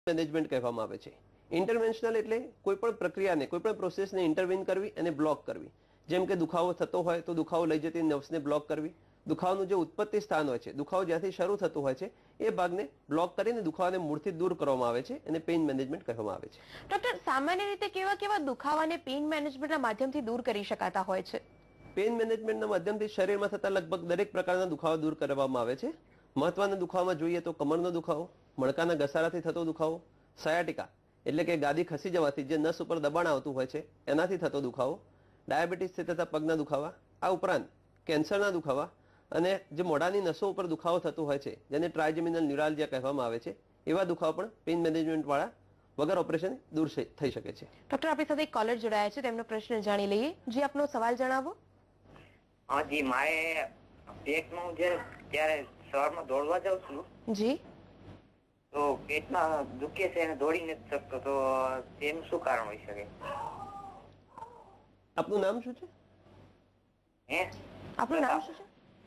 Management કહેવામાં આવે છે. ઇન્ટરવેન્શનલ એટલે કોઈ પણ પ્રક્રિયાને, કોઈ પણ પ્રોસેસને ઇન્ટરવીન કરવી અને બ્લોક કરવી. જેમ કે દુખાવો થતો હોય તો દુખાવો લઈ જતી નર્વ્સને બ્લોક કરવી. દુખાવાનું જે ઉત્પત્તિ સ્થાન હોય છે, દુખાવો જ્યાંથી શરૂ થતો હોય છે, એ ભાગને બ્લોક કરીને દુખાવાને મૂળથી દૂર કરવામાં આવે છે અને પેઇન મેનેજમેન્ટ કહેવામાં આવે છે. ડોક્ટર, સામાન્ય રીતે કેવા કેવા દુખાવાને પેઇન મેનેજમેન્ટના માધ્યમથી દૂર કરી શકાતા હોય છે? પેઇન મેનેજમેન્ટના માધ્યમથી શરીરમાં થતા લગભગ દરેક પ્રકારના દુખાવા દૂર કરવામાં આવે છે. મહત્વના દુખાવામાં જોઈએ તો કમરનો દુખાવો, મણકાના ઘસારાથી થતો દુખાવો, સયાટિકા એટલે કે ગાદી ખસી જવાથી જે નસ ઉપર દબાણ આવતું હોય છે એનાથી થતો દુખાવો, ડાયાબિટીસથી થતા પગના દુખાવા, આ ઉપરાંત કેન્સરના દુખાવા અને જે મોઢાની નસો ઉપર દુખાવો થતો હોય છે જેને ટ્રાઇજેમિનલ ન્યુરાલ્જિયા કહેવામાં આવે છે, એવા દુખાવા પણ પેઇન મેનેજમેન્ટ વાળા વગર ઓપરેશન દૂર થઈ શકે છે. ડોક્ટર, આપણી સાથે એક કોલર જોડાયા છે, તેમનો પ્રશ્ન જાણી લઈએ. જી, આપનો સવાલ જણાવો. હા જી, મારે પેટનું જે ત્યારે સવારમાં દોડવા જાઉં છું જી, તો પેટમાં દુખે છે અને દોડી નથી શકતો, તો તેનું શું કારણ હોઈ શકે? આપનું નામ શું છે? આપનું નામ શું છે?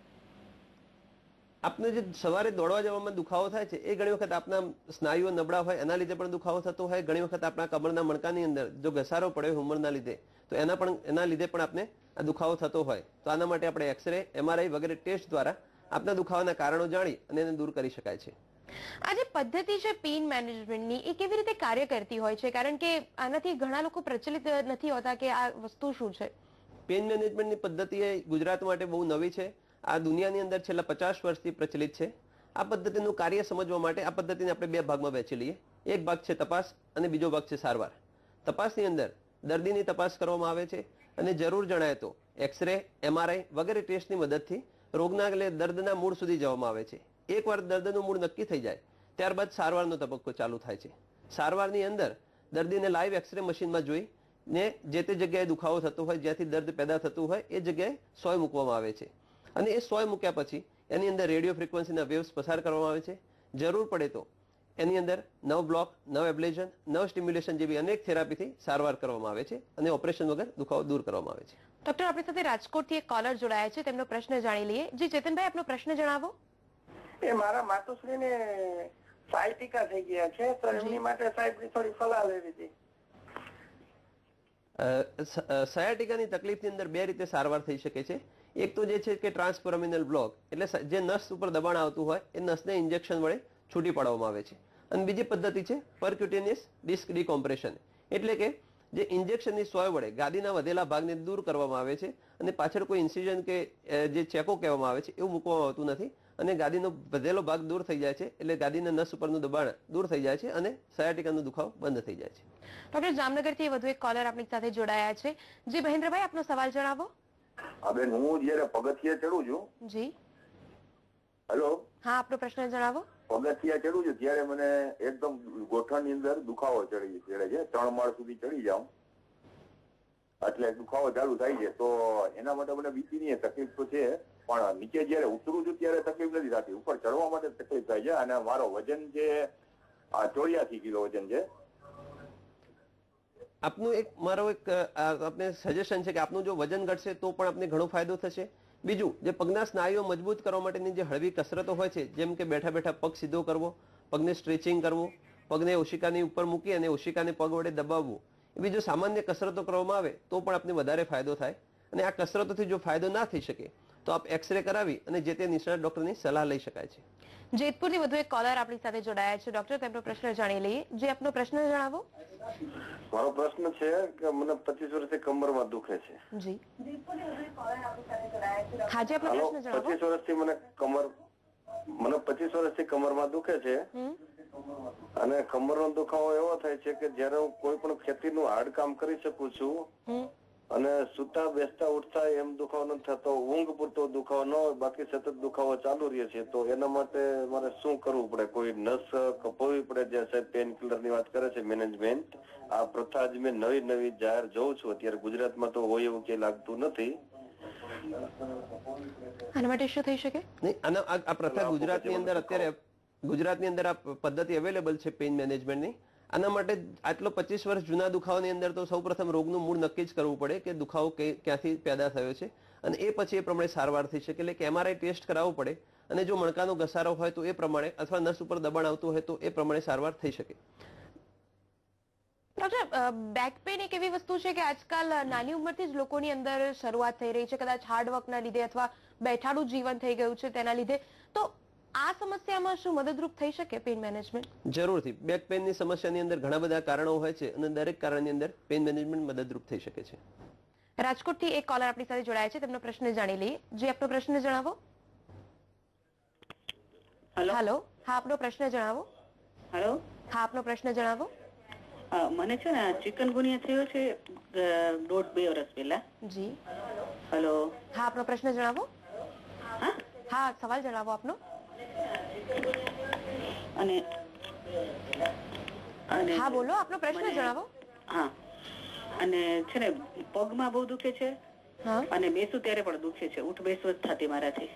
આપને જે સવારે દોડવા જવામાં દુખાવો થાય છે એ ઘણી વખત આપના સ્નાયુઓ નબળા હોય એના લીધે પણ દુખાવો થતો હોય. ઘણી વખત આપણા કમરના મણકાની અંદર જો ઘસારો પડ્યો ઉંમરના લીધે તો એના લીધે પણ આપને આ દુખાવો થતો હોય તો આના માટે આપણે એક્સરે, MRI વગેરે ટેસ્ટ દ્વારા આપના દુખાવાના કારણો જાણી અને એને દૂર કરી શકાય છે. આ જે પદ્ધતિ છે પેઇન મેનેજમેન્ટની, એ કેવી રીતે કાર્ય કરતી હોય છે? કારણ કે આનાથી ઘણા લોકો પ્રચલિત નથી હોતા કે આ વસ્તુ શું છે. પેઇન મેનેજમેન્ટની પદ્ધતિ એ ગુજરાત માટે બહુ નવી છે. આ દુનિયાની અંદર છેલ્લા 50 વર્ષથી પ્રચલિત છે. આ પદ્ધતિનું કાર્ય સમજવા માટે આ પદ્ધતિને આપણે બે ભાગમાં વહેંચી લઈએ. એક ભાગ છે તપાસ અને બીજો ભાગ છે સારવાર. તપાસની અંદર દર્દીની તપાસ કરવામાં આવે છે અને જરૂર જણાય તો એક્સરે, MRI વગેરે ટેસ્ટની મદદથી રોગના એટલે દર્દના મૂળ સુધી જવામાં આવે છે. એકવાર દર્દનું મૂળ નક્કી થઈ જાય ત્યારબાદ સારવારનો તબક્કો ચાલુ થાય છે. સારવારની અંદર દર્દીને લાઈવ એક્સરે મશીનમાં જોઈ ને જે તે જગ્યાએ દુખાવો થતો હોય, જ્યાંથી દર્દ પેદા થતું હોય એ જગ્યાએ સોય મૂકવામાં આવે છે અને એ સોય મૂક્યા પછી એની અંદર રેડિયો ફ્રીક્વન્સીના વેવ્સ પસાર કરવામાં આવે છે. જરૂર પડે તો એની અંદર નવ બ્લોક, નવ એબ્લેશન, નવ સ્ટિમ્યુલેશન જેવી અનેક થેરાપીથી સારવાર કરવામાં આવે છે અને ઓપરેશન વગર દુખાવો દૂર કરવામાં આવે છે. ડોક્ટર, આપણી સાથે રાજકોટથી એક કોલર જોડાયા છે, તેમનો પ્રશ્ન જાણી લઈએ. જી ચેતનભાઈ, આપનો પ્રશ્ન જણાવો. એ મારા માતુશ્રીને સાયટિકા થઈ ગયા છે, તો એમની માટે સાહેબની થોડી સલાહ લેવી હતી. સયાટિકાની તકલીફની અંદર બે રીતે સારવાર થઈ શકે છે. એક તો જે છે કે ટ્રાન્સફોરામિનલ બ્લોક એટલે જે નસ ઉપર દબાણ આવતું હોય એ નસને ઇન્જેક્શન વડે છૂટી પાડવામાં આવે છે. અને બીજી પદ્ધતિ છે પરક્યુટેનિયસ ડિસ્ક ડિકોમ્પ્રેશન એટલે કે જે ઇન્જેક્શનની સોય વડે ગાદીના વધેલા ભાગને દૂર કરવામાં આવે છે અને પાછળ કોઈ ઇન્સિઝન કે જે ચેકો કહેવામાં આવે છે એવું મૂકવામાં આવતું નથી અને ગાદીનો વધેલો ભાગ દૂર થઈ જાય છે એટલે ગાદીના નસ ઉપરનું દબાણ દૂર થઈ જાય છે અને સયાટિકાનો દુખાવો બંધ થઈ જાય છે. ડોક્ટર, જામનગરથી વધુ એક કોલર આપણી સાથે જોડાયા છે. જી મહેન્દ્રભાઈ, આપનો સવાલ જણાવો. બેન, હું જયારે પગથિયા ચડું છું. જી, હેલો. હા, આપનો પ્રશ્ન જણાવો. પગથિયા ચડું છું ત્યારે મને એકદમ ગોઠણની અંદર દુખાવો ચડે છે. 3 માળ સુધી ચડી જાઉં એટલે દુખાવો ચાલુ થાય છે. તો એના માટે મને બીપીની તકલીફ તો છે, પણ નીચે જયારે ઉતરું છું ત્યારે તકલીફ નથી થતી. ઉપર ચડવા માટે તકલીફ થાય છે અને મારો વજન જે 84 કિલો વજન છે. આપનું મારો એક આપને સજેશન છે કે આપનું જો વજન ઘટશે તો પણ આપને ઘણો ફાયદો થશે. બીજું, જે પગના સ્નાયુઓ મજબૂત કરવા માટેની જે હળવી કસરતો હોય છે, જેમ કે બેઠા બેઠા પગ સીધો કરવો, પગને સ્ટ્રેચિંગ કરવું, પગને ઓશિકાની ઉપર મૂકી અને ઓશિકાને પગ વડે દબાવવું, એવી જો સામાન્ય કસરતો કરવામાં આવે તો પણ આપને વધારે ફાયદો થાય. અને આ કસરતોથી જો ફાયદો ના થઈ શકે તો આપ એક્સરે કરાવી અને જે તે નિષ્ણાત ડોક્ટરની સલાહ લઈ શકાય છે. જેતપુરથી વધુ એક કોલર આપણી સાથે જોડાયા છે. ડોક્ટર, તેમનો પ્રશ્ન જાણી લઈએ. જે આપનો પ્રશ્ન જણાવો. મારો પ્રશ્ન છે કે મને 25 વર્ષથી કમરમાં દુખે છે. જી, હાજી, આપનો પ્રશ્ન જણાવો. 25 વર્ષથી મને 25 વર્ષથી કમરમાં દુખે છે અને કમરનો દુખાવો એવો થાય છે કે જયારે હું કોઈ પણ ખેતીનું હાર્ડ કામ કરી શકું છું અને સુતા બેસતા ઉઠતા એમ દુખાવો નથી થતો, ઊંઘ પૂરતો દુખાવો ન હોય, બાકી સતત દુખાવો ચાલુ રહે છે. તો એના માટે મારે શું કરવું પડે? કોઈ નસ કપાવવી પડે? જે સાહેબ પેન કિલર ની વાત કરે છે મેનેજમેન્ટ, આ પ્રથા જ મેં નવી જાહેર જોઉં છું. અત્યારે ગુજરાતમાં તો હોય એવું કે લાગતું નથી. આના માટે શું થઈ શકે? નહીં, આ પ્રથા ગુજરાતની અંદર આ પદ્ધતિ અવેલેબલ છે પેઇન મેનેજમેન્ટની. આના માટે આટલો 25 વર્ષ જૂના દુખાવાની અંદર તો સૌપ્રથમ રોગનું મૂળ નક્કી જ કરવું પડે કે દુખાવો ક્યાંથી પેદા થયો છે અને એ પછી એ પ્રમાણે સારવાર થઈ શકે. એટલે કે MRI ટેસ્ટ કરાવવું પડે અને જો મણકાનો ઘસારો હોય તો એ પ્રમાણે, અથવા નસ ઉપર દબાણ આવતું હોય તો એ પ્રમાણે સારવાર થઈ શકે. ડોક્ટર, બેક પેન એક એવી વસ્તુ છે કે આજકાલ નાની ઉંમરથી જ લોકોની અંદર શરૂઆત થઈ રહી છે, કદાચ હાર્ડવર્કના લીધે અથવા બેઠાડું જીવન થઈ ગયું છે તેના લીધે. તો આ સમસ્યામાં શું મદદરૂપ થઈ શકે પેઇન મેનેજમેન્ટ? જરૂરથી. બેક પેનની સમસ્યાની અંદર ઘણા બધા કારણો હોય છે અને દરેક કારણની અંદર પેઇન મેનેજમેન્ટ મદદરૂપ થઈ શકે છે. રાજકોટથી એક કોલર આપણી સાથે જોડાયા છે, તેમનો પ્રશ્ન જાણી લઈએ. જી, આપનો પ્રશ્ન જણાવો. હેલો. હા, આપનો પ્રશ્ન જણાવો. હેલો. હા, આપનો પ્રશ્ન જણાવો. મને છે ને ચિકનગુનિયા થયો છે 1.5-2 વર્ષ પહેલા. જી. હેલો. હા, આપનો પ્રશ્ન જણાવો. હા હા, સવાલ જણાવો આપનો. અને હા, બોલો, આપનો પ્રશ્ન જણાવો. હા, અને છે ને પગમાં બહુ દુખે છે હા. અને બેસું ત્યારે પણ દુખે છે, ઉઠ બેસું જ થતી મારાથી.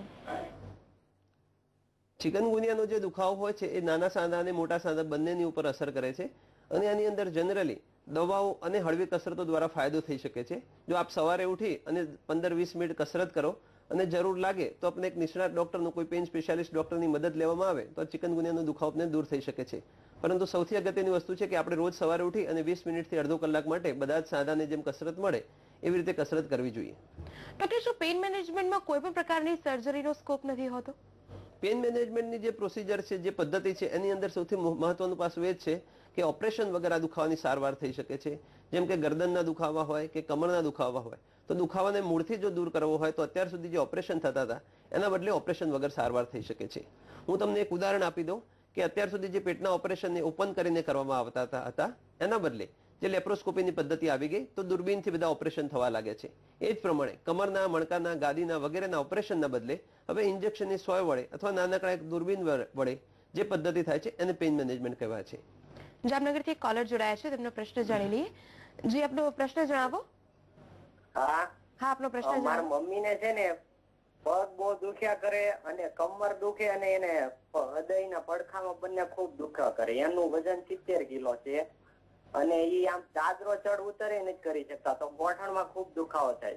ચિકનગુનિયાનો જે દુખાવો હોય છે એ નાના સાંધા અને મોટા સાંધા બંનેની ઉપર અસર કરે છે અને આની અંદર જનરલી દવાઓ અને હળવી કસરતો દ્વારા ફાયદો થઈ શકે છે. જો આપ સવારે ઉઠી અને 15-20 મિનિટ કસરત કરો અને જરૂર લાગે તો આપણે એક નિષ્ણાત ડોક્ટરનું, કોઈ પેઇન સ્પેશિયાલિસ્ટ ડોક્ટરની મદદ લેવામાં આવે તો ચિકનગુનિયાનો દુખાવો આપને દૂર થઈ શકે છે. પરંતુ સૌથી અગત્યની વસ્તુ છે કે આપણે રોજ સવારે ઉઠી અને 20 મિનિટથી અડધો કલાક માટે બધા જ સાંધાને જેમ કસરત મળે એવી રીતે કસરત કરવી જોઈએ. ડોક્ટર, શું પેઇન મેનેજમેન્ટમાં કોઈ પણ પ્રકારની સર્જરીનો સ્કોપ નથી હોતો? પેઇન મેનેજમેન્ટની જે પ્રોસિજર છે, જે પદ્ધતિ છે, એની અંદર સૌથી મહત્વનું પાસું એ જ છે કે ઓપરેશન વગર આ દુખાવાની સારવાર થઈ શકે છે. જેમ કે ગરદનના દુખાવા હોય કે કમરના દુખાવા હોય તો દુખાવાને મૂળથી જો દૂર કરવો હોય તો અત્યાર સુધી જે ઓપરેશન થતા હતા એના બદલે ઓપરેશન વગર સારવાર થઈ શકે છે. હું તમને એક ઉદાહરણ આપી દઉં કે અત્યાર સુધી જે પેટના ઓપરેશનને ઓપન કરીને કરવામાં આવતા હતા એના બદલે જે લેપ્રોસ્કોપીની પદ્ધતિ આવી ગઈ તો દૂરબીનથી બધા ઓપરેશન થવા લાગ્યા છે. એ જ પ્રમાણે કમરના, મણકાના, ગાદીના વગેરેના ઓપરેશનના બદલે હવે ઇન્જેક્શનની સોય વડે અથવા નાનકડા એક દૂરબીન વડે જે પદ્ધતિ થાય છે એને પેઇન મેનેજમેન્ટ કહેવાય છે. જામનગરથી એક કોલર જોડાયા છે, તેમનો પ્રશ્ન જાણી લઈએ. જી, આપનો પ્રશ્ન જણાવો. હા, હા, આપનો પ્રશ્ન મારા જણાવો. મમ્મીને છે ને પગ બહુ દુખ્યા કરે અને કમર દુખે અને એને હૃદયના પડખામાં બંને ખૂબ દુખ્યા કરે. એનું વજન 70 કિલો છે અને ઈ આમ ચાદરો ચડ ઉતરે નથી કરી શકતા, તો ગોઠણમાં ખૂબ દુખાવો થાય.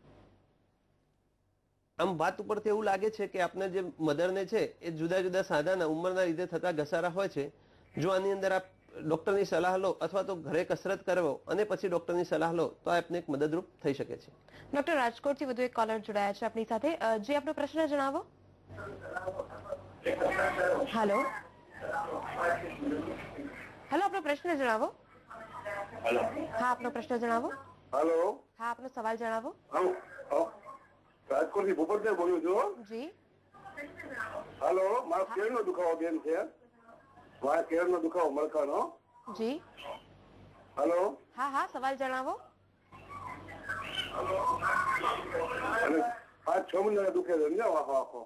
આમ વાત ઉપરથી એવું લાગે છે કે આપને જે મધરને છે એ જુદા જુદા સાંધાના ઉંમરના લીધે થતા ઘસારા હોય છે. જો આની અંદર આપ ડોક્ટરની સલાહ લો અથવા તો ઘરે કસરત કરો અને પછી ડોક્ટરની સલાહ લો તો આપને એક મદદરૂપ થઈ શકે છે. ડોક્ટર, રાજકોટથી વધુ એક કોલર જોડાયા છે આપણી સાથે. જી, આપનો પ્રશ્ન જણાવો. હેલો. હેલો, આપનો પ્રશ્ન જણાવો. હા, આપનો પ્રશ્ન જણાવો. હેલો. હા, આપનો સવાલ જણાવો. રાજકોટથી ભૂપતભાઈ બોલું છું. જી. હેલો, મારો કેળનો દુખાવો બેન છે. મારા કેળનો દુખાવો મણકાનો. જી. હેલો. હા, હા, સવાલ જણાવો. અને 5-6 મહિના દુખે છે સમજાવો આખો.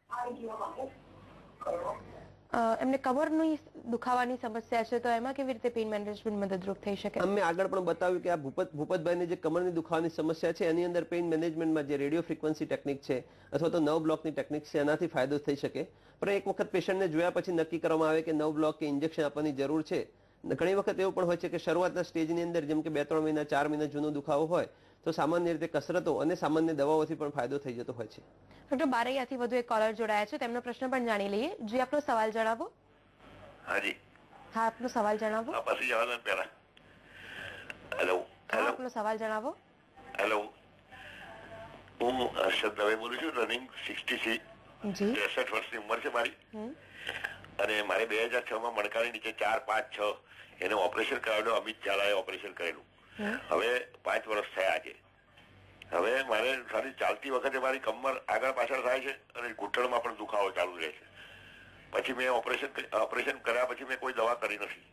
એમને કમરની દુખાવાની સમસ્યા છે તો એમાં કેવી રીતે પેઇન મેનેજમેન્ટ મદદરૂપ થઈ શકે? અમે આગળ પણ બતાવ્યું કે આ ભૂપતભાઈને જે કમરની દુખાવાની સમસ્યા છે એની અંદર પેઇન મેનેજમેન્ટમાં જે રેડિયો ફ્રીક્વન્સી ટેકનિક છે અથવા તો નર્વ બ્લોકની ટેકનિક છે એનાથી ફાયદો થઈ શકે. પણ એક વખત પેશન્ટને જોયા પછી નક્કી કરવામાં આવે કે નર્વ બ્લોક કે ઇન્જેક્શન આપવાની જરૂર છે. ઘણી વખત એવું પણ હોય છે કે શરૂઆતના સ્ટેજની અંદર જેમ કે 2-3 મહિના 4 મહિના જૂનો દુખાવો હોય તો સામાન્ય રીતે કસરતો અને સામાન્ય દવાઓથી પણ ફાયદો થઈ જતો હોય છે. ડોક્ટર, બારૈયાથી વધુ એક કોલર જોડાયા છે, તેમનો પ્રશ્ન પણ જાણી લઈએ. જી, આપનો સવાલ જણાવો. હાજી. હા, આપનો સવાલ જણાવો. પછી જવાનું પહેલા. હેલો. હા, આપનો સવાલ જણાવો. હેલો. હું હર્ષદ દવે બોલું છું. રનિંગ 66. જી. 63 વર્ષની ઉંમર છે મારી. અને મારે 2006માં મણકાની નીચે 4, 5, 6 એને ઓપરેશન કરાવેલું. અમિત ઝાલાએ ઓપરેશન કરેલું. હવે 5 વર્ષ થયા છે. હવે મારે સારી ચાલતી વખતે મારી કમર આગળ પાછળ થાય છે અને ઘૂંટણમાં પણ દુખાવો ચાલુ રહે છે. પછી મેં ઓપરેશન કર્યા પછી મેં કોઈ દવા કરી નથી.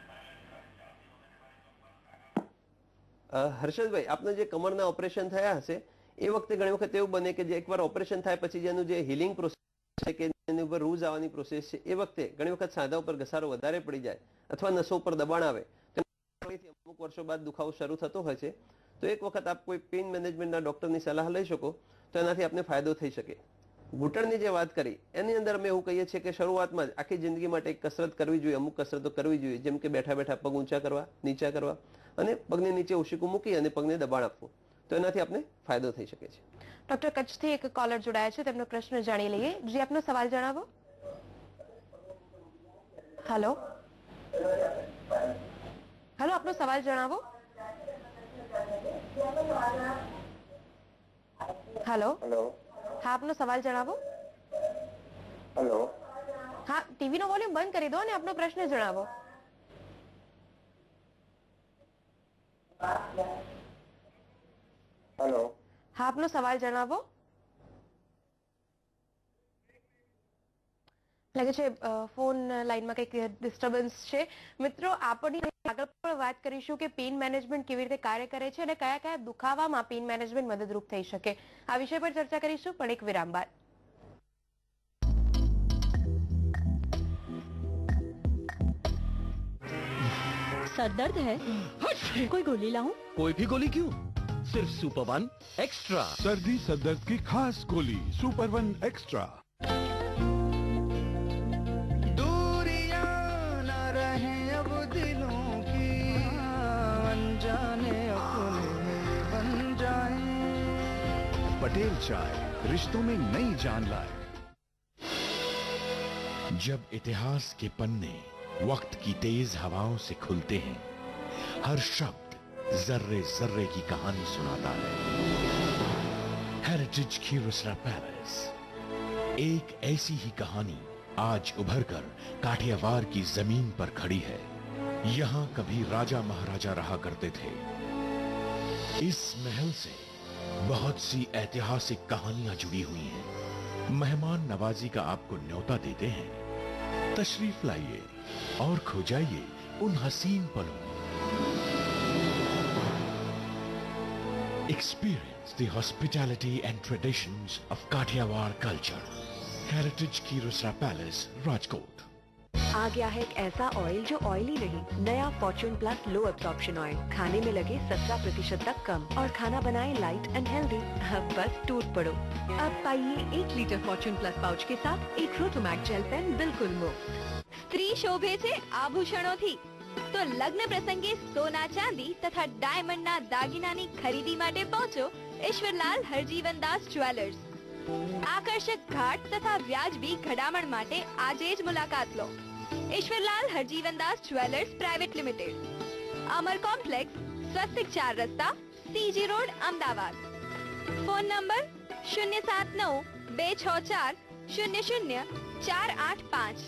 હર્ષદભાઈ, આપને જે કમરના ઓપરેશન થયા હશે એ વખતે ઘણી વખત એવું બને કે જે એકવાર ઓપરેશન થાય પછી જેનું જે હિલિંગ પ્રોસેસ છે કે એની ઉપર રૂઝ આવવાની પ્રોસેસ છે એ વખતે ઘણી વખત સાંધા ઉપર ઘસારો વધારે પડી જાય અથવા નસો ઉપર દબાણ આવે તો અમુક વર્ષો બાદ દુખાવો શરૂ થતો હોય છે. તો એક વખત આપ કોઈ પેઇન મેનેજમેન્ટના ડોક્ટરની સલાહ લઈ શકો તો એનાથી આપને ફાયદો થઈ શકે. ઘૂંટણની જે વાત કરી એની અંદર અમે એવું કહીએ છીએ કે શરૂઆતમાં જ આખી જિંદગી માટે એક કસરત કરવી જોઈએ. અમુક કસરતો કરવી જોઈએ જેમ કે બેઠા બેઠા પગ ઊંચા કરવા, નીચા કરવા અને પગને નીચે ઉશીકું મૂકી અને પગને દબાણ આપવું તો એનાથી આપને ફાયદો થઈ શકે છે. ડોક્ટર કચ્છથી એક કોલર જોડાયા છે, તેમનો પ્રશ્ન જાણી લઈએ. જી આપનો સવાલ જણાવો. હેલો હેલો, આપનો સવાલ જણાવો. હેલો હેલો હા, આપનો સવાલ જણાવો. હેલો હા, ટીવી નો વોલ્યુમ બંધ કરી દો અને આપનો પ્રશ્ન જણાવો. હેલો હા, આપનો સવાલ જણાવો. લાગે છે ફોન લાઈનમાં કંઈક ડિસ્ટર્બન્સ છે. મિત્રો, આપણે આગળ પણ વાત કરીશું કે પેઇન મેનેજમેન્ટ કેવી રીતે કાર્ય કરે છે અને કયા કયા દુખાવામાં પેઇન મેનેજમેન્ટ મદદરૂપ થઈ શકે. આ વિષય પર ચર્ચા કરીશું, પણ એક વિરામ બાદ. सर दर्द है? कोई गोली लाऊं? कोई भी गोली क्यों, सिर्फ सुपर वन एक्स्ट्रा. सर्दी सर दर्द की खास गोली सुपर वन एक्स्ट्रा. दूरियां न रहे अब दिलों की, अनजाने अपने बन जाए. पटेल चाय रिश्तों में नई जान लाए. जब इतिहास के पन्ने वक्त की तेज हवाओं से खुलते हैं, हर शब्द जर्रे जर्रे की कहानी सुनाता है. हेरिटेज खीरसरा पैलेस, एक ऐसी ही कहानी आज उभरकर काठियावाड़ की जमीन पर खड़ी है. यहाँ कभी राजा महाराजा रहा करते थे. इस महल से बहुत सी ऐतिहासिक कहानियां जुड़ी हुई हैं. मेहमान नवाजी का आपको न्योता देते हैं. तशरीफ लाइए और खो जाइए उन हसीन पलों. Experience the hospitality and traditions of Kathiawar culture. Heritage Kirusra Palace, Rajkot. आ गया है एक ऐसा ऑयल जो ऑयली नहीं. नया Fortune plus low absorption oil. खाने में लगे 17% तक कम और खाना बनाए लाइट एंड हेल्दी. अब बस टूट पड़ो. अब पाइए 1 लीटर फॉर्च्यून प्लस पाउच के साथ एक रोटोमैक जेल पेन बिल्कुल मुफ्त. સ્ત્રી શોભે છે આભૂષણોથી, તો લગ્ન પ્રસંગે સોના ચાંદી તથા ડાયમંડના દાગીનાની ખરીદી માટે પહોંચો ઈશ્વરલાલ હરજીવનદાસ જ્વેલર્સ. આકર્ષક ઘાટ તથા વ્યાજબી ઘડામણ માટે આજે જ મુલાકાત લો. Ishwarlal Harjivandas jewellers private limited, Amar complex, Swastik 4 રસ્તા, CG road, Ahmedabad. Phone number 079-264-00-485.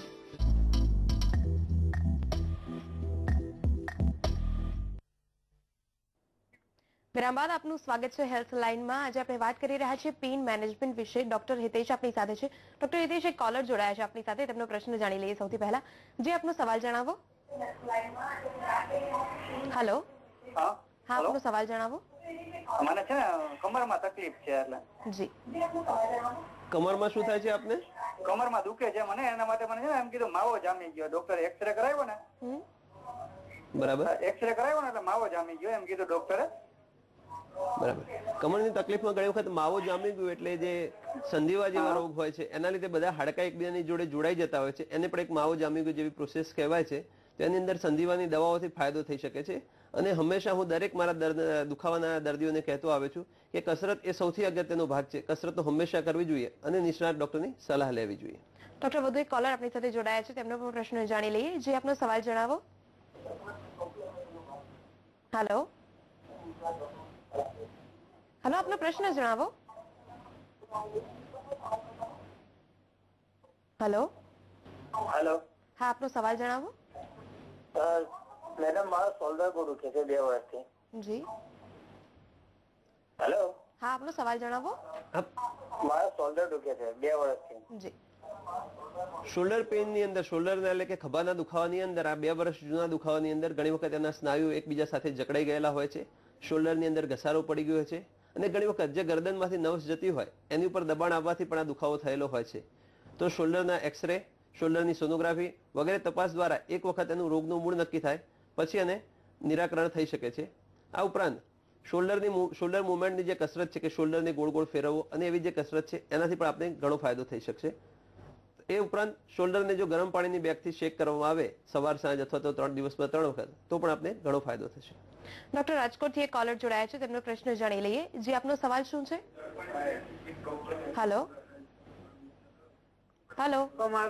વિરામ બાદ આપનું સ્વાગત છે હેલ્થ લાઇનમાં. આજે આપણે વાત કરી રહ્યા છીએ પેઇન મેનેજમેન્ટ વિશે. ડોક્ટર હિતેશ આપણી સાથે છે. ડોક્ટર હિતેશ, એક કોલર જોડાયા છે આપણી સાથે, તેમનો પ્રશ્ન જાણી લઈએ સૌથી પહેલા. જે આપનો સવાલ જણાવો. હેલો હા, આપનો સવાલ જણાવો. મને છે ને કમરમાં તકલીફ છે. એટલે જી, કમરમાં શું થાય છે આપને? કમરમાં દુખે છે મને, એના માટે મને છે ને એમ કીધું માવો જામી ગયો. ડોક્ટરે એક્સરે કરાવ્યો ને, બરાબર, એક્સરે કરાવ્યો ને એટલે માવો જામી ગયો એમ કીધું ડોક્ટરે. બરાબર. કમરની તકલીફમાં ઘણી વખત માવો જામી ગયું એટલે જે સંધિવા જેવા રોગ હોય છે એના લીધે બધા હાડકા એકબીજાની જોડે જોડાઈ જતા હોય છે. એને પણ એક માવો જામી ગયું જેવી પ્રોસેસ કહેવાય છે. તેની અંદર સંધિવાની દવાઓથી ફાયદો થઈ શકે છે. અને હંમેશા હું દરેક મારા દુખાવાના દર્દીઓને કહેતો આવ્યો છું કે કસરત એ સૌથી અગત્યનો ભાગ છે. કસરત તો હંમેશા કરવી જોઈએ અને નિષ્ણાત ડોક્ટરની સલાહ લેવી જોઈએ. ડોક્ટર, વધુ એક કોલર આપણી સાથે જોડાયા છે, તેમનો પણ પ્રશ્ન જાણી લઈએ. જે આપનો સવાલ જણાવો. હેલો હેલો, આપનો પ્રશ્ન જણાવો. હેલો હેલો હા, આપનો સવાલ જણાવો. મેડમ, મારો શોલ્ડર બહુ દુખે છે 2 વર્ષથી. જી હેલો હા, આપનો સવાલ જણાવો. મારો શોલ્ડર દુખે છે 2 વર્ષથી. જી, શોલ્ડર પેઇનની અંદર, શોલ્ડરના એટલે કે ખભાના દુખાવાની અંદર, આ 2 વર્ષ જૂના દુખાવાની અંદર ઘણી વખત એના સ્નાયુઓ એકબીજા સાથે જકડાઈ ગયેલા હોય છે. શોલ્ડરની અંદર ઘસારો પડી ગયો છે અને ઘણી વખત જે ગરદનમાંથી નર્વ્સ જતી હોય એની ઉપર દબાણ આવવાથી પણ આ દુખાવો થયેલો હોય છે. તો શોલ્ડરના એક્સરે, શોલ્ડરની સોનોગ્રાફી વગેરે તપાસ દ્વારા એક વખત એનું રોગનું મૂળ નક્કી થાય પછી એને નિરાકરણ થઈ શકે છે. આ ઉપરાંત શોલ્ડર મુવમેન્ટની જે કસરત છે કે શોલ્ડરને ગોળ ગોળ ફેરવવો અને એવી જે કસરત છે એનાથી પણ આપણે ઘણો ફાયદો થઈ શકશે. એ ઉપરાંત શોલ્ડરને જો ગરમ પાણીની બેગથી શેક કરવામાં આવે સવાર સાંજ અથવા તો 3 દિવસમાં 3 વખત તો પણ આપને ઘણો ફાયદો થશે. ડોક્ટર, રાજકોટથી એક કોલર જોડાયા છે, તેમનો પ્રશ્ન જાણી લઈએ. જી, આપનો સવાલ શું છે? હેલો હેલો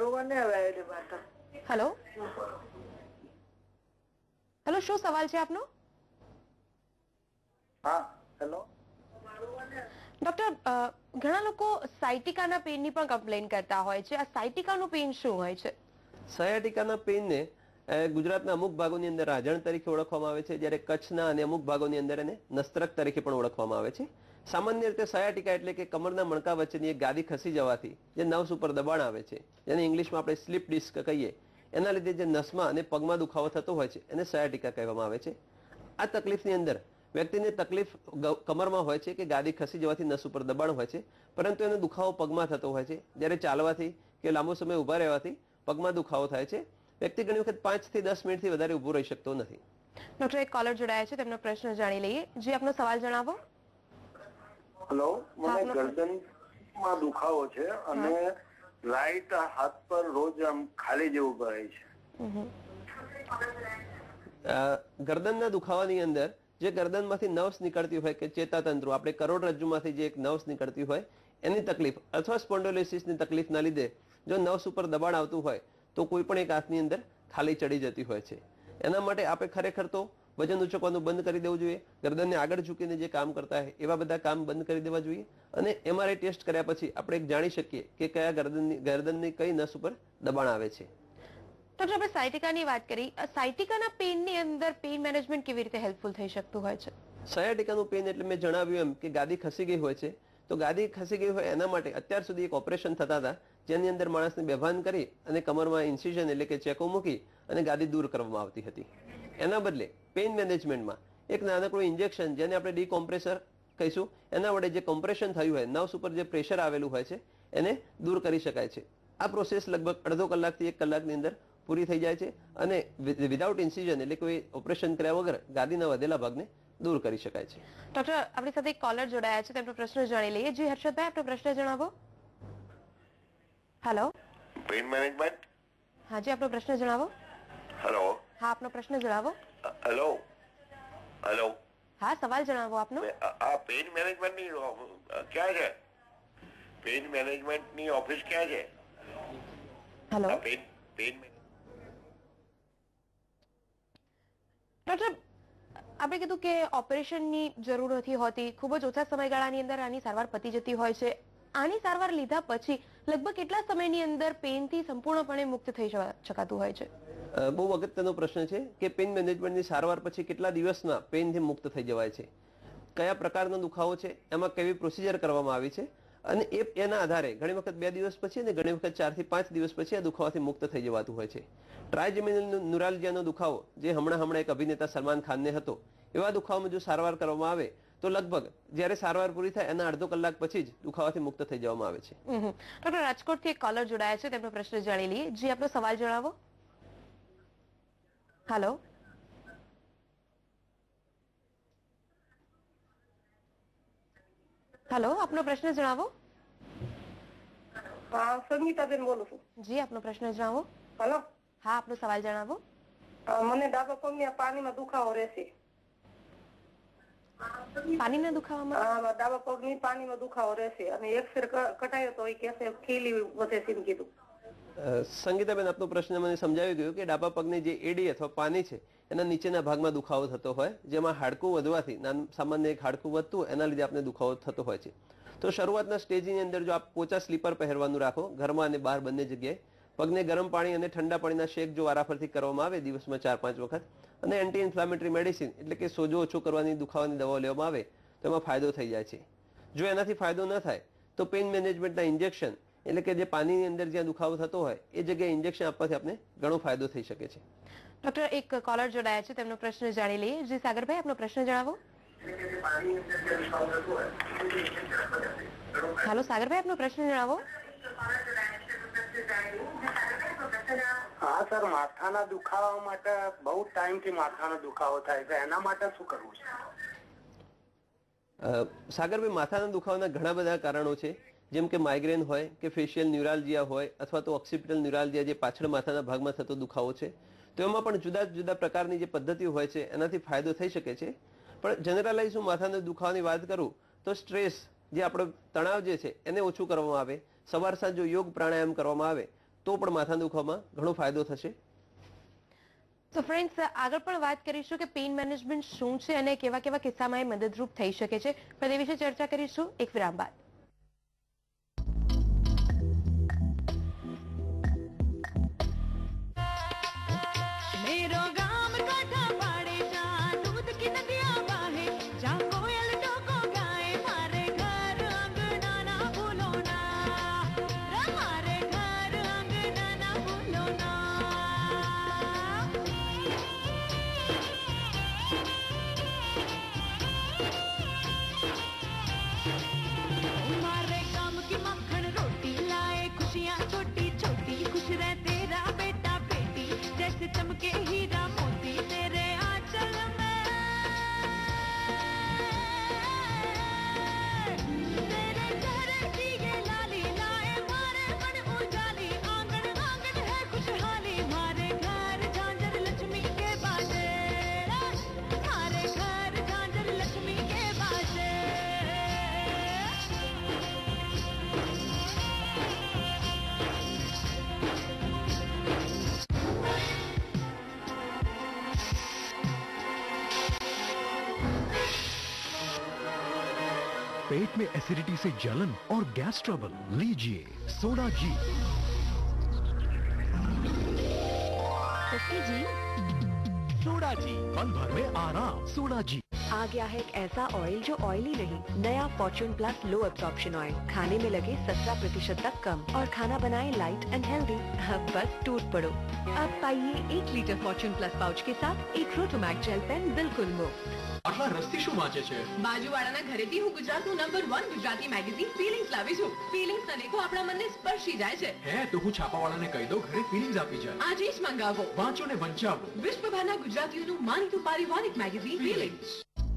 હેલો હેલો, શું સવાલ છે આપનો? હા, હેલો ડોક્ટર, ઘણા લોકો સાયટિકાના પેનની પણ કમ્પ્લેન કરતા હોય છે. આ સાયટિકાનું પેન શું હોય છે? સયાટિકાના પેઇનને ગુજરાતના અમુક ભાગોની અંદર રાજણ તરીકે ઓળખવામાં આવે છે, જ્યારે કચ્છના અને અમુક ભાગોની અંદર એને નસ્ત્રક તરીકે પણ ઓળખવામાં આવે છે. સામાન્ય રીતે સયાટિકા એટલે કે કમરના મણકા વચ્ચેની એક ગાદી ખસી જવાથી જે નસ ઉપર દબાણ આવે છે, જેને ઇંગ્લિશમાં આપણે સ્લીપ ડિસ્ક કહીએ, એના લીધે જે નસમાં અને પગમાં દુખાવો થતો હોય છે એને સયાટિકા કહેવામાં આવે છે. આ તકલીફની અંદર વ્યક્તિને તકલીફ કમરમાં હોય છે કે ગાદી ખસી જવાથી નસ ઉપર દબાણ હોય છે, પરંતુ એનો દુખાવો પગમાં થતો હોય છે. જ્યારે ચાલવાથી કે લાંબો સમય ઊભા રહેવાથી પગમાં દુખાવો થાય છે. વ્યક્તિ ઘણી વખત 5 થી 10 મિનિટથી વધારે ઊભો રહી શકતો નથી. ડોક્ટર, એક કોલર જોડાયા છે, તેમનો પ્રશ્ન જાણી લઈએ. જી, આપનો સવાલ જણાવો. હેલો, મને ગરદનમાં દુખાવો છે અને રાઈટ હાથ પર રોજ આમ ખાલી જેવું ભરાય છે. ગરદનના દુખાવાની અંદર જે ગરદનમાંથી નર્વ્સ નીકળતી હોય કે ચેતાતંત્રો, આપણે કરોડરજ્જુમાંથી જે એક નર્વ્સ નીકળતી હોય એની તકલીફ અથવા સ્પોન્ડિલોલિસિસની તકલીફના લીધે જો નર્વ્સ ઉપર દબાણ આવતું હોય તો કોઈ પણ એક હાથની અંદર ખાલી ચડી જતી હોય છે. એના માટે આપણે ખરેખર તો વજન ઉચકવાનું બંધ કરી દેવું જોઈએ. ગરદનને આગળ ઝૂકીને જે કામ કરતા હોય એવા બધા કામ બંધ કરી દેવા જોઈએ અને MRI ટેસ્ટ કર્યા પછી આપણે એક જાણી શકીએ કે કયા ગરદનની કઈ નસ ઉપર દબાણ આવે છે. ડોક્ટર, આપણે સાયટિકાની વાત કરી. સાયટિકાના પેનની અંદર પેન મેનેજમેન્ટ કેવી રીતે હેલ્પફુલ થઈ શકતું હોય છે? સયાટિકાનું પેન એટલે મેં જણાવ્યું એમ કે ગાદી ખસી ગઈ હોય છે, તો ગાદી ખસી ગઈ હોય એના માટે અત્યાર સુધી એક ઓપરેશન થતા હતા જેની અંદર માણસને બેભાન કરી અને કમરમાં ઇન્સિઝન એટલે કે ચેકો મૂકી અને ગાદી દૂર કરવામાં આવતી હતી. એના બદલે પેઇન મેનેજમેન્ટમાં એક નાનકડું ઇન્જેક્શન જેને આપણે ડીકોમ્પ્રેસર કહીશું, એના વડે જે કોમ્પ્રેશન થયું હોય, નર્વ્સ ઉપર જે પ્રેશર આવેલું હોય છે એને દૂર કરી શકાય છે. આ પ્રોસેસ લગભગ અડધો કલાકથી 1 કલાકની અંદર પૂરી થઈ જાય છે અને વિધાઉટ ઇન્સિઝન એટલે કોઈ ઓપરેશન કર્યા વગર ગાદીના વધેલા ભાગને દૂર કરી શકાય છે. ડોક્ટર, આપણી સાથે એક કોલર જોડાયા છે, તેમનો પ્રશ્ન જાણી લઈએ. જી, હર્ષદભાઈ, આપનો પ્રશ્ન જણાવો. Hello, pain management. હા જી, આપનો પ્રશ્ન જણાવો. હેલો. હા, આપનો પ્રશ્ન જણાવો. Hello hello. હા, સવાલ જણાવો આપનો. આ પેઇન મેનેજમેન્ટની ક્યાં છે? પેઇન મેનેજમેન્ટની ઓફિસ ક્યાં છે? હેલો. પેઇન ડોક્ટર, આપણે કીધું કે ઓપરેશનની જરૂર નથી હોતી, ખૂબ જ ઓછા સમયગાળાની અંદર આની સારવાર પતી જતી હોય છે. આની સારવાર લીધા પછી લગભગ કેટલા સમયની અંદર પેનથી સંપૂર્ણપણે મુક્ત થઈ શકાતું હોય છે? બહુ અગત્યનો પ્રશ્ન છે કે પેઇન મેનેજમેન્ટની સારવાર પછી કેટલા દિવસમાં પેઇનથી મુક્ત થઈ જવાય છે, કયા પ્રકારનો દુખાવો છે, એમાં કેવી પ્રોસિજર કરવામાં આવી છે અને એના આધારે ઘણી વખત 2 દિવસ પછી અને ઘણી વખત 4 થી 5 દિવસ પછી આ દુખાવાથી મુક્ત થઈ જવાતું હોય છે. ટ્રાઇજેમિનલ ન્યુરાલ્જિયાનો દુખાવો જે હમણાં એક અભિનેતા સલમાન ખાનને હતો, એવા દુખાવામાં જો સારવાર કરવામાં આવે તો લગભગ જ્યારે સારવાર પૂરી થાય એના અડધો કલાક પછી જ દુખાવાથી મુક્ત થઈ જવામાં આવે છે. ડોક્ટર, રાજકોટથી એક કોલર જોડાયા છે, તેમનો પ્રશ્ન જાણી લઈએ. જી, આપનો સવાલ જણાવો. હેલો. હેલો, આપનો પ્રશ્ન જણાવો. હા, સંગીતાબેન બોલું છું. જી, આપનો પ્રશ્ન જણાવો. હેલો. હા, આપનો સવાલ જણાવો. મને ડાબા પગના પાણીમાં દુખાવો રહેશે. પાણીના દુખાવામાં? હા, ડાબા પગની પાણીમાં દુખાવો રહેશે અને એક્સરે કઢાયો તો એ કહેશે ખીલી વધે છે કીધું. સંગીતાબેન, આપનો પ્રશ્ન મને સમજાવી ગયો કે ડાબા પગની જે એડી અથવા પાની છે એના નીચેના ભાગમાં દુખાવો થતો હોય, જેમાં હાડકું વધવાથી સામાન્ય એક હાડકું વધતું એના લીધે આપને દુખાવો થતો હોય છે. તો શરૂઆતના સ્ટેજની અંદર જો આપ પોચા સ્લીપર પહેરવાનું રાખો ઘરમાં અને બહાર બંને જગ્યાએ, પગને ગરમ પાણી અને ઠંડા પાણીના શેક જો વારાફરથી કરવામાં આવે દિવસમાં 4-5 વખત અને એન્ટી ઇન્ફ્લામેટરી મેડિસિન એટલે કે સોજો ઓછો કરવાની દુખાવાની દવાઓ લેવામાં આવે તો એમાં ફાયદો થઈ જાય છે. જો એનાથી ફાયદો ન થાય તો પેઇન મેનેજમેન્ટના ઇન્જેક્શન એટલે કે જે પાણીની અંદર જ્યાં દુખાવો થતો હોય એ જગ્યાએ ઇન્જેક્શન આપવાથી આપણે ઘણો ફાયદો થઈ શકે છે. ડોક્ટર, એક કોલર જોડાયા છે, તેમનો પ્રશ્ન જાણી લઈએ. જી, સાગરભાઈ, આપનો પ્રશ્ન જણાવો. હેલો, સાગરભાઈ, આપનો પ્રશ્ન જણાવો. હા સર, માથાના દુખાવા માટે બહુ ટાઈમથી માથાનો દુખાવો થાય છે, એના માટે શું કરવું છે? સાગરભાઈ, માથાના દુખાવાના ઘણા બધા કારણો છે, જેમ કે માઇગ્રેન હોય કે ફેશિયલ ન્યુરાલ્જિયા હોય અથવા તો ઓક્સિપિટલ ન્યુરાલ્જિયા જે પાછળ માથાના ભાગમાં થતો દુખાવો છે, તો એમાં પણ જુદા જુદા પ્રકારની જે પદ્ધતિઓ હોય છે એનાથી ફાયદો થઈ શકે છે. પણ જનરલાઇઝ હું માથાના દુખાવાની વાત કરું તો સ્ટ્રેસ, જે આપણો તણાવ જે છે એને ઓછું કરવામાં આવે, સવાર સાંજ જો યોગ પ્રાણાયામ કરવામાં આવે તો પણ માથાના દુખાવામાં ઘણો ફાયદો થશે. તો ફ્રેન્ડ્સ, આગળ પણ વાત કરીશું કે પેઇન મેનેજમેન્ટ શું છે અને કેવા કેવા કિસ્સામાં એ મદદરૂપ થઈ શકે છે, પણ એ વિશે ચર્ચા કરીશું એક વિરામ બાદ. पेट में एसिडिटी से जलन और गैस ट्रबल, लीजिए सोडा जी. सोडा जी, पल भर में आराम. सोडा जी. आ गया है एक ऐसा ऑयल जो ऑयली नहीं, नया Fortune plus low absorption oil. खाने में लगे 17% तक कम और खाना बनाए लाइट एंड हेल्दी. अब बस टूट पड़ो. अब पाइए 1 लीटर फॉर्च्यून प्लस पाउच के साथ एक रोटोमैक जेल पेन बिल्कुल मुफ्त. આટલા રસ્તી શું વાંચે છે? બાજુવાળાના ઘરેથી હું ગુજરાતનું નંબર 1 ગુજરાતી મેગેઝીન ફીલિંગ્સ લાવી છું. ફીલિંગ્સના લેખો આપણા મનને સ્પર્શી જાય છે. હે તો હું છાપાવાળાને કહી દઉં ઘરે ફીલિંગ્સ આપી જાય. આજે જ મંગાવો. વાંચો ને વંચાવો. વિશ્વભરના ગુજરાતીઓનું માનીતું પારિવારિક મેગેઝીન ફીલિંગ્સ.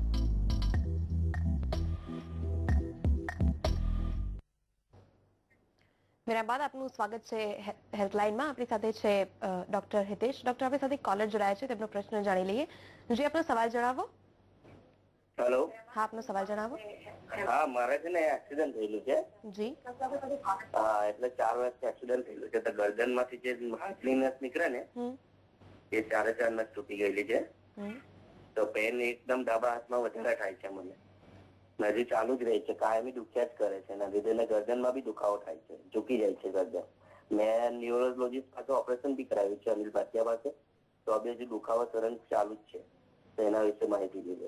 વિરામ બાદ આપનું સ્વાગત છે હેલ્પલાઇનમાં. આપણી સાથે છે ડોક્ટર હિતેશ. ડોક્ટર, આપણી સાથે કોલર જોડાયા છે, તેમનો પ્રશ્ન જાણી લઈએ. જી, આપનો સવાલ જણાવો. હેલો. હા, આપનો સવાલ જણાવો. હા, મારે છે ને એક્સિડન્ટ થયેલું છે. જી. હા, એટલે 4 વર્ષથી એક્સિડન્ટ થયેલું છે. તો ગરદનમાંથી જે હાથની નસ નીકળે ને એ 4 નસ તૂટી ગયેલી છે. તો પેન એકદમ ડાબા હાથમાં વધારે થાય છે મને. હજી ચાલુ જ રહે છે, કાયમી દુખ્યા જ કરે છે. એના લીધે ગરદનમાં બી દુખાવો થાય છે, ઝૂકી જાય છે ગરદન. મેં ન્યુરોલોજીસ્ટ પાસે ઓપરેશન બી કરાવ્યું છે અનિલ ભાટિયા પાસે. તો હવે હજી દુખાવો તરંત ચાલુ જ છે. તો એના વિશે માહિતી દીધી.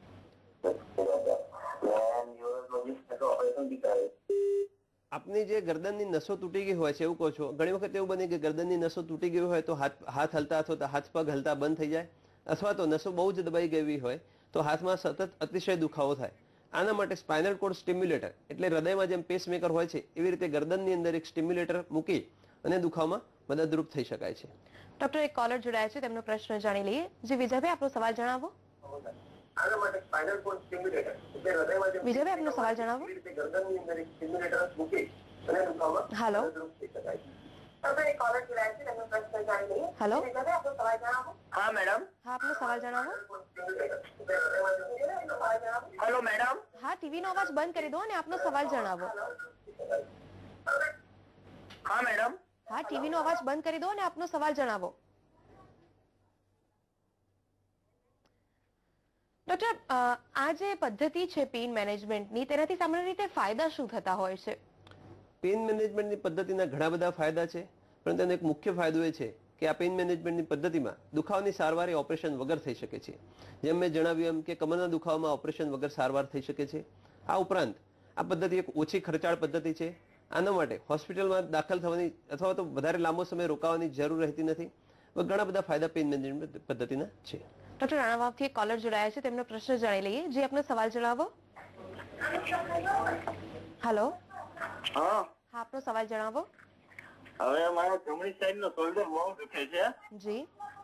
આપની જે ગરદનની નસો તૂટી ગઈ હોય છે એવું કહો છો. ઘણી વખત એવું બને કે ગરદનની નસો તૂટી ગઈ હોય તો હાથ હલતા અથવા તો હાથ પગ હલતા બંધ થઈ જાય, અથવા તો નસો બહુ જ દબાઈ ગઈ હોય તો હાથમાં સતત અતિશય દુખાવો થાય. આના માટે સ્પાઇનલ કોર્ડ સ્ટિમ્યુલેટર, એટલે હૃદયમાં જેમ પેસમેકર હોય છે એવી રીતે ગરદનની અંદર એક સ્ટિમ્યુલેટર મૂકી અને દુખાવામાં મદદરૂપ થઈ શકાય છે. ડોક્ટર, એક કોલર જોડાયા છે, તેમનો પ્રશ્ન જાણી લઈએ. જી વિજયભાઈ, આપનો સવાલ જણાવો. વિજયભાઈ, આપનો સવાલ જણાવો. હેલો. હેલો. હા મેડમ. હા, આપનો સવાલ જણાવો. Hello madam. હા, ટીવી નો અવાજ બંધ કરી દો અને આપનો સવાલ જણાવો. હા મેડમ. હા, ટીવી નો અવાજ બંધ કરી દો અને આપનો સવાલ જણાવો. ડોક્ટર, આ જે પદ્ધતિ છે પેઇન મેનેજમેન્ટની, તેનાથી સામાન્ય રીતે ફાયદા શું થતા હોય છે? પેઇન મેનેજમેન્ટની પદ્ધતિના ઘણા બધા ફાયદા છે, પરંતુ તેનો એક મુખ્ય ફાયદો એ છે કે આ પેઇન મેનેજમેન્ટની પદ્ધતિમાં દુખાવાની સારવાર એ ઓપરેશન વગર થઈ શકે છે. જેમ મેં જણાવ્યું એમ કે કમરના દુખાવામાં ઓપરેશન વગર સારવાર થઈ શકે છે. આ ઉપરાંત આ પદ્ધતિ એક ઓછી ખર્ચાળ પદ્ધતિ છે. આના માટે હોસ્પિટલમાં દાખલ થવાની અથવા તો વધારે લાંબો સમય રોકાવાની જરૂર રહેતી નથી. ઘણા બધા ફાયદા પેઇન મેનેજમેન્ટ પદ્ધતિના છે. ડોક્ટર, રાણાવાવથી એક કોલર જોડાયા છે, તેમનો પ્રશ્ન જાણી લઈએ. જી, આપનો સવાલ જણાવો. હેલો. હા, આપનો સવાલ જણાવો. હવે મારા જમણી સાઈડ નો શોલ્ડર બહુ દુખે છે. જી.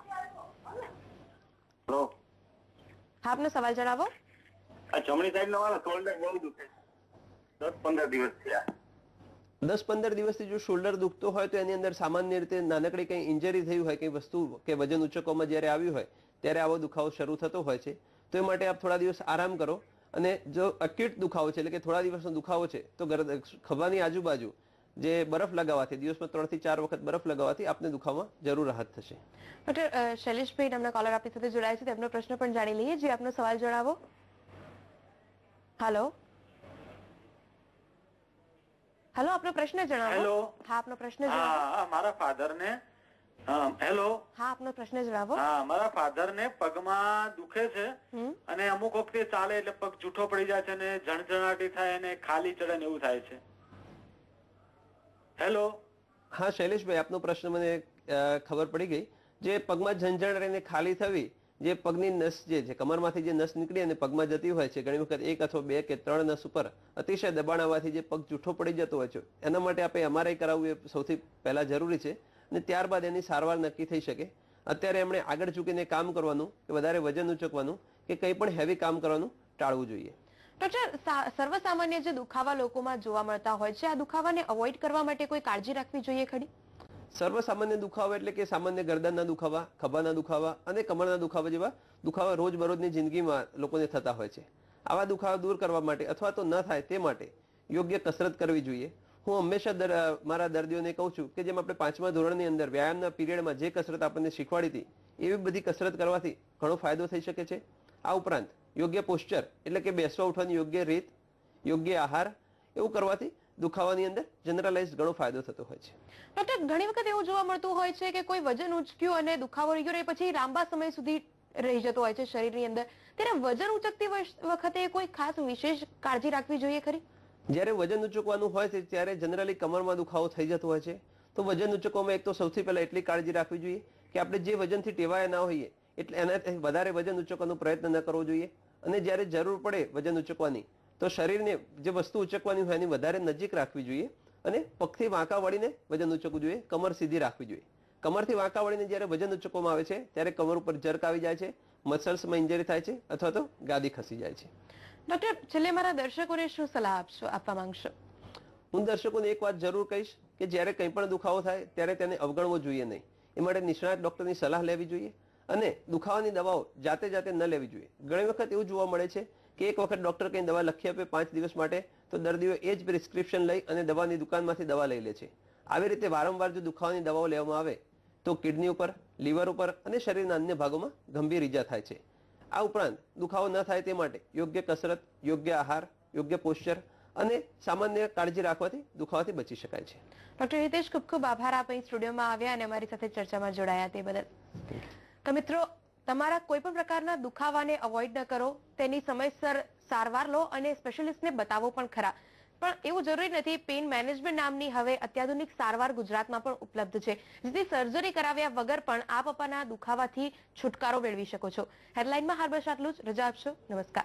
હેલો. હા, આપનો સવાલ જણાવો. આ જમણી સાઈડ નો મારો શોલ્ડર બહુ દુખે છે. 10-15 દિવસ થયા. 10-15 દિવસથી જો શોલ્ડર દુખતો હોય તો એની અંદર સામાન્ય રીતે નાનકડી કંઈ ઇન્જરી થઈ હોય, કંઈ વસ્તુ કે વજન ઉચકવામાં જ્યારે આવ્યું હોય ત્યારે આવો દુખાવો શરૂ થતો હોય છે. તો એ માટે આપ થોડા દિવસ આરામ કરો. અને જો અક્યુટ દુખાવો છે એટલે કે થોડા દિવસનો દુખાવો છે તો ખભાની આજુબાજુ જે બરફ લગાવવાથી, દિવસમાં 3 થી 4 વખત બરફ લગાવવાથી આપને દુખાવામાં જરૂર રાહત થશે. ડોક્ટર શૈલેષભાઈ નામના કોલર આપણી સાથે જોડાયા છે, તેમનો પ્રશ્ન પણ જાણી લઈએ. જે આપનો સવાલ જણાવો. હેલો હેલો, આપનો પ્રશ્ન જણાવો. હેલો. હા, આપનો પ્રશ્ન જણાવો. હા, મારા ફાધર ને હેલો. હા, આપનો પ્રશ્ન જણાવો. હા, મારા ફાધર ને પગમાં દુખે છે અને અમુક વખતે ચાલે એટલે પગ જૂઠો પડી જાય છે અને જણજણાટી થાય અને ખાલી ચડે ને એવું થાય છે. હેલો. હા શૈલેષભાઈ, આપનો પ્રશ્ન મને ખબર પડી ગઈ. જે પગમાં ઝંઝણ રહીને ખાલી થવી, જે પગની નસ જે છે, કમરમાંથી જે નસ નીકળી અને પગમાં જતી હોય છે, ઘણી વખત 1 અથવા 2 કે 3 નસ ઉપર અતિશય દબાણ આવવાથી જે પગ જૂઠો પડી જતો હોય છે, એના માટે આપણે MRI કરાવવું એ સૌથી પહેલા જરૂરી છે અને ત્યારબાદ એની સારવાર નક્કી થઈ શકે. અત્યારે એમણે આગળ ઝૂકીને કામ કરવાનું કે વધારે વજન ઉચકવાનું કે કંઈ પણ હેવી કામ કરવાનું ટાળવું જોઈએ. ડોક્ટર, સર્વસામાન્ય જે દુખાવા લોકોમાં જોવા મળતા હોય છે, આ દુખાવાને અવોઇડ કરવા માટે કોઈ કાળજી રાખવી જોઈએ ખરી? સર્વસામાન્ય દુખાવા એટલે કે સામાન્ય ગરદનના દુખાવા, ખભાના દુખાવા અને કમરના દુખાવા જેવા દુખાવા રોજબરોજની જિંદગીમાં લોકોને થતા હોય છે. આવા દુખાવા દૂર કરવા માટે અથવા તો ન થાય તે માટે યોગ્ય કસરત કરવી જોઈએ. હું હંમેશા મારા દર્દીઓને કહું છું કે જેમ આપણે 5મા ધોરણની અંદર વ્યાયામના પીરિયડમાં જે કસરત આપણને શીખવાડી હતી એવી બધી કસરત કરવાથી ઘણો ફાયદો થઈ શકે છે. આ ઉપરાંત યોગ્ય પોસ્ચર એટલે કે બેસવા ઉઠવાની યોગ્ય રીત, યોગ્ય આહાર એવું કરવાથી દુખાવાની અંદર જનરલાઇઝ ઘણો ફાયદો થતો હોય છે. ડોક્ટર, ઘણી વખત એવું જોવા મળતું હોય છે કે કોઈ વજન ઉચક્યું અને દુખાવો રહ્યો એ પછી લાંબા સમય સુધી રહી જતો હોય છે શરીરની અંદર. ત્યારે વજન ઉચકતી વખતે કોઈ ખાસ વિશેષ કાળજી રાખવી જોઈએ ખરી? જ્યારે વજન ઉચકવાનું હોય છે ત્યારે જનરલી કમરમાં દુખાવો થઈ જતો હોય છે. તો વજન ઉચકવામાં એક તો સૌથી પહેલા એટલી કાળજી રાખવી જોઈએ કે આપણે જે વજનથી ટેવાયા ના હોઈએ એટલે એનાથી વધારે વજન ઉચકવાનો પ્રયત્ન ન કરવો જોઈએ. અને જ્યારે જરૂર પડે વજન ઉચકવાની તો શરીરને જે વસ્તુ ઉચકવાની હોય એની વધારે નજીક રાખવી જોઈએ અને પગથી વાંકા વળીને વજન ઉચકવું જોઈએ. કમર સીધી રાખવી જોઈએ. કમરથી વાંકા વળીને જ્યારે વજન ઉચકવામાં આવે છે ત્યારે કમર ઉપર જર્ક આવી જાય છે, મસલ્સમાં ઇન્જરી થાય છે અથવા તો ગાદી ખસી જાય છે. ડોક્ટર, છેલ્લે મારા દર્શકોને શું સલાહ આપવા માંગશો? હું દર્શકોને એક વાત જરૂર કહીશ કે જ્યારે કંઈ પણ દુખાવો થાય ત્યારે તેને અવગણવો જોઈએ નહીં. એ માટે નિષ્ણાત ડોક્ટરની સલાહ લેવી જોઈએ અને દુખાવાની દવાઓ જાતે ન લેવી જોઈએ. ઘણી વખત એવું જોવા મળે છે કે એક વખત ડોક્ટર કંઈ દવા લખી આપે 5 દિવસ માટે તો દર્દીઓ એ જ પ્રિસ્ક્રિપ્શન લઈ અને દવાની દુકાનમાંથી દવા લઈ લે છે. આવી રીતે વારંવાર જો દુખાવાની દવાઓ લેવામાં આવે તો કિડની ઉપર, લીવર ઉપર અને શરીરના અન્ય ભાગોમાં ગંભીર ઈજા થાય છે. આ ઉપરાંત દુખાવો ન થાય તે માટે યોગ્ય કસરત, યોગ્ય આહાર, યોગ્ય પોસ્ચર અને સામાન્ય કાળજી રાખવાથી દુખાવાથી બચી શકાય છે. ડોક્ટર હિતેશ, ખૂબ ખૂબ આભાર આપ અહીં સ્ટુડિયોમાં આવ્યા અને અમારી સાથે ચર્ચામાં જોડાયા તે બદલ. તો મિત્રો, તમારા કોઈ પણ પ્રકારના દુખાવાને અવોઇડ ન કરો, તેની સમયસર સારવાર લો અને સ્પેશિયલિસ્ટને બતાવો પણ ખરા. પણ એવું જરૂરી નથી. પેઇન મેનેજમેન્ટ નામની હવે અત્યાધુનિક સારવાર ગુજરાતમાં પણ ઉપલબ્ધ છે, જેથી સર્જરી કરાવ્યા વગર પણ આપ આપના દુખાવાથી છુટકારો મેળવી શકો છો. હેડલાઇનમાં હાલ બસ આટલું જ. રજા આપશો. નમસ્કાર.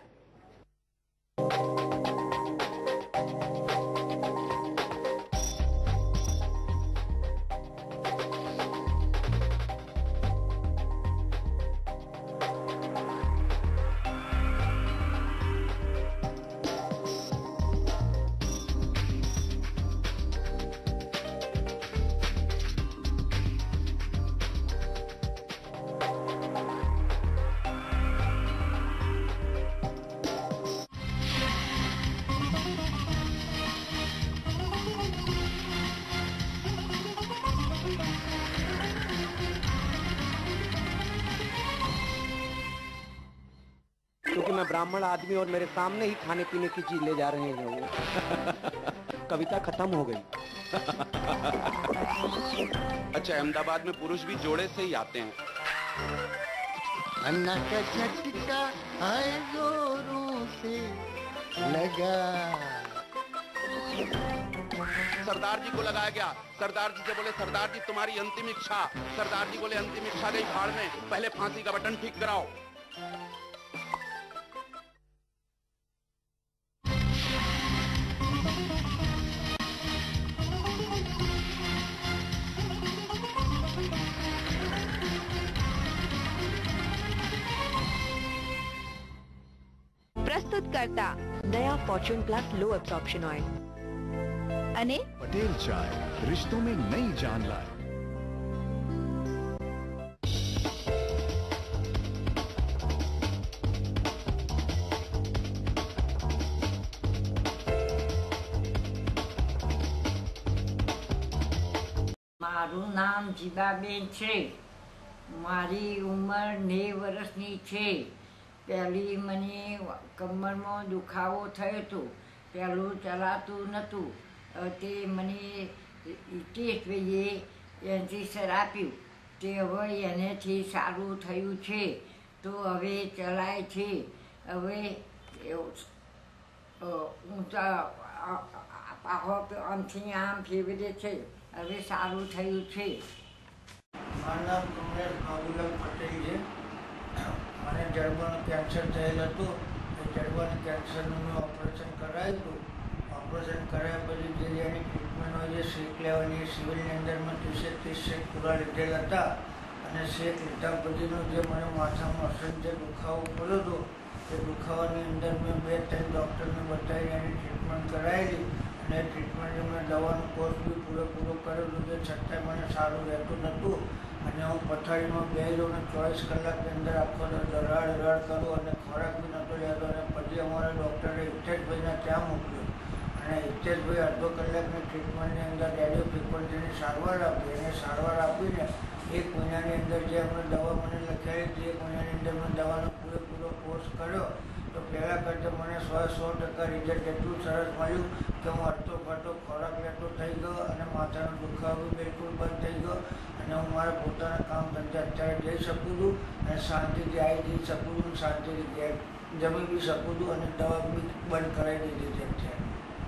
क्योंकि मैं ब्राह्मण आदमी और मेरे सामने ही खाने पीने की चीज ले जा रहे हैं वो कविता खत्म हो गई। अच्छा, अहमदाबाद में पुरुष भी जोड़े से ही आते हैं। अन्ना का झटका है जोरों से लगा। सरदार जी को लगाया गया। सरदार जी से बोले, सरदार जी तुम्हारी अंतिम इच्छा। सरदार जी बोले, अंतिम इच्छा गई भाड़ में, पहले फांसी का बटन ठीक कराओ। प्रस्तुत करता नया Fortune plus low absorption oil. અને पटेल चाय रिश्तों में नई जान लाए। મારું નામ જીબાબેન છે. મારી ઉંમર 90 વર્ષની છે. પહેલી મને કમરમાં દુખાવો થયો હતો. પહેલું ચલાતું નહોતું. તે મને હિતેશભાઈએ એન્ટીસર આપ્યું. તે હવે એનેથી સારું થયું છે. તો હવે ચલાય છે. હવે આમથી આમ ફેવરે છે. હવે સારું થયું છે. મારું નામ કમલેશ બાબુલાલ પટેલ છે. મને જડબાનું કેન્સર થયેલ હતું. એ જડબાનું કેન્સરનું મેં ઓપરેશન કરાવ્યું હતું. ઓપરેશન કરાયા પછી જે એની ટ્રીટમેન્ટ હોય છે શેક લેવાની, સિવિલની અંદરમાં 30 શેક પૂરા લીધેલા હતા. અને શેક લીધા પછીનો જે મને માથામાં અસંખ્ય દુખાવો પડ્યો હતો એ દુખાવાની અંદર મેં 2-3 ડૉક્ટરને બતાવીને એની ટ્રીટમેન્ટ કરાવેલી. અને ટ્રીટમેન્ટ મેં દવાનો કોર્સ બી પૂરેપૂરો કરેલો છે, છતાંય મને સારું રહેતું નહોતું. અને હું પથારીમાં બેસી અને 24 કલાકની અંદર આખો રડ કરું અને ખોરાક બી નહોતો લેતો. અને પછી અમારા ડૉક્ટરે હિતેશભાઈને ત્યાં મોકલ્યો. અને હિતેશભાઈ અડધો કલાકની ટ્રીટમેન્ટની અંદર રેડિયો ફ્રિક્વન્સીની સારવાર આપી. એને સારવાર આપીને 1 મહિનાની અંદર જે અમને દવા મને લખાવી હતી 1 મહિનાની અંદર મેં દવાનો પૂરેપૂરો કોર્સ કર્યો. તો પહેલાં કરતાં મને 100% રિઝલ્ટ એટલું સરસ મળ્યું કે હું હરતો ફરતો ખોરાક લેતો થઈ ગયો અને માથાનો દુખાવો બિલકુલ બંધ થઈ ગયો. અને હું મારા પોતાના કામ ધંધે અત્યારે જઈ શકું છું અને શાંતિથી આવી જઈ શકું છું, શાંતિથી ઘેર જમી બી શકું છું અને દવા બી બંધ કરાવી દીધી છે અત્યારે.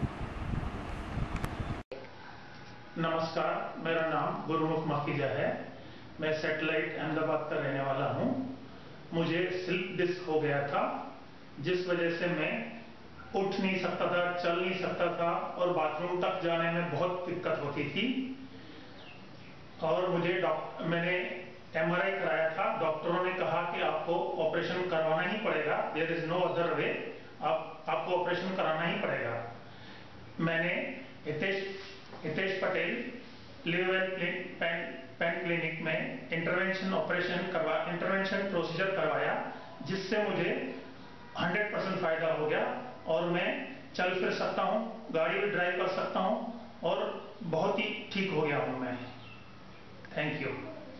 नमस्कार, मेरा नाम गुरुमुख माखीजा है. मैं सैटेलाइट अहमदाबाद का रहने वाला हूँ. मुझे स्लिप डिस्क हो गया था, जिस वजह से मैं उठ नहीं सकता था, चल नहीं सकता था और बाथरूम तक जाने में बहुत दिक्कत होती थी. और मैंने MRI कराया था. डॉक्टरों ने कहा कि आपको ऑपरेशन करवाना ही पड़ेगा, there is no other way, आपको ऑपरेशन कराना ही पड़ेगा. मैंने Hitesh Patel live and pain clinic में इंटरवेंशन प्रोसीजर करवाया, जिससे मुझे 100% फायदा हो गया और मैं चल फिर सकता हूँ, गाड़ी भी ड्राइव कर सकता हूँ और बहुत ही ठीक हो गया हूँ मैं. Thank you.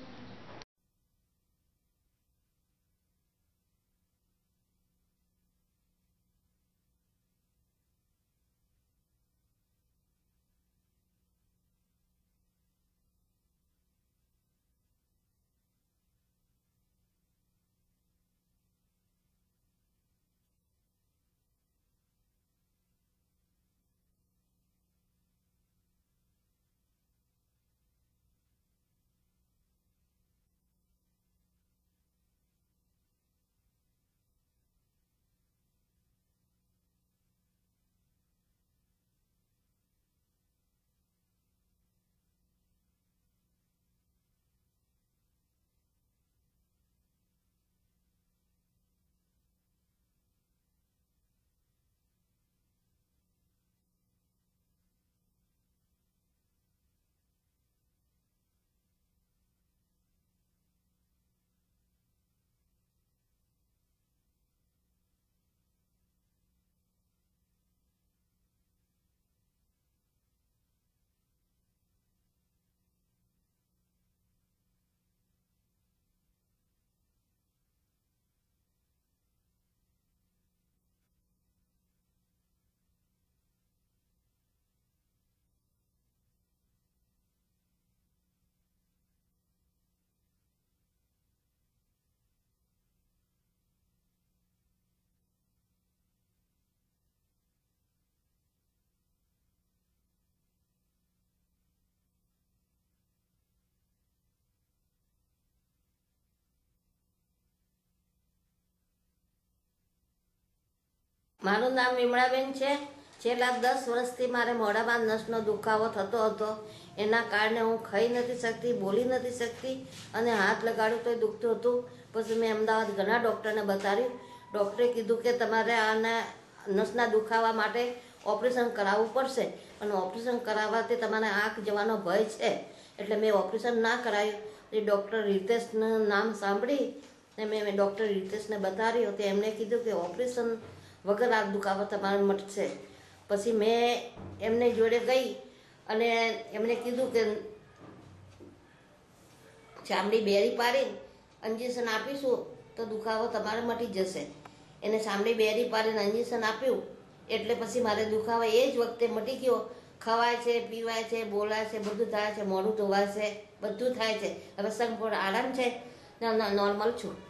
મારું નામ વિમળાબેન છે. છેલ્લા 10 વર્ષથી મારે મોઢામાં નસનો દુખાવો થતો હતો. એના કારણે હું ખાઈ નથી શકતી, બોલી નથી શકતી અને હાથ લગાડું તો દુખતું હતું. પછી મેં અમદાવાદ ઘણા ડૉક્ટરને બતાવ્યું. ડૉક્ટરે કીધું કે તમારે આના નસના દુખાવા માટે ઓપરેશન કરાવવું પડશે. અને ઓપરેશન કરાવવાથી તમારે આંખ જવાનો ભય છે, એટલે મેં ઓપરેશન ના કરાવ્યું. એ ડૉક્ટર રિતેશનું નામ સાંભળી ને મેં ડૉક્ટર રિતેશને બતાવ્યો તો એમણે કીધું કે ઓપરેશન વગર આ દુખાવો તમારે મટશે. પછી મેં એમને જોડે ગઈ અને એમણે કીધું કે ચામડી બેરી પાડી ઇન્જેક્શન આપીશું તો દુખાવો તમારે મટી જશે. એને ચામડી બેરી પાડીને ઇન્જેક્શન આપ્યું એટલે પછી મારે દુખાવો એ જ વખતે મટી ગયો. ખવાય છે, પીવાય છે, બોલાય છે, બધું થાય છે, મોઢું ધોવાય છે, બધું થાય છે. હવે સંપૂર્ણ આરામ છે, નોર્મલ છું.